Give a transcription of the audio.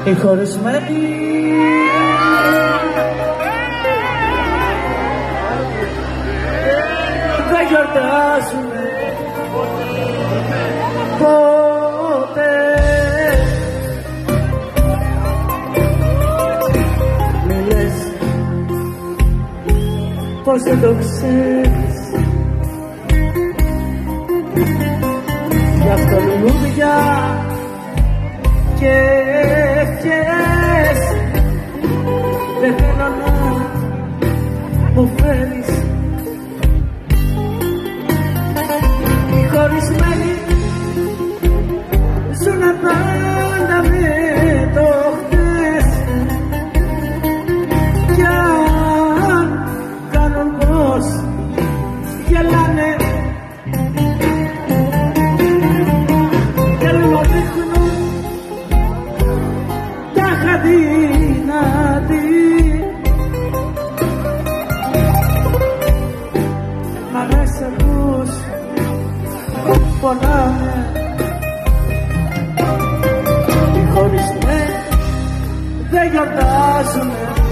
οι χωρισμένοι δεν γιορτάζουνε ποτέ. Μη λες πως δεν το ξέρεις, γι' αυτό λουλούδια και ευχές δεν θέλω να μου φέρεις. Οι χωρισμένοι ζουνε πάντα με το χτες κι αν κάνουν πως γελάνε θέλω δείχνουν τα χαδύνατη. Μ' αρέσει ακούς πονάνε οι χωρισμένοι δεν γιορτάζουνε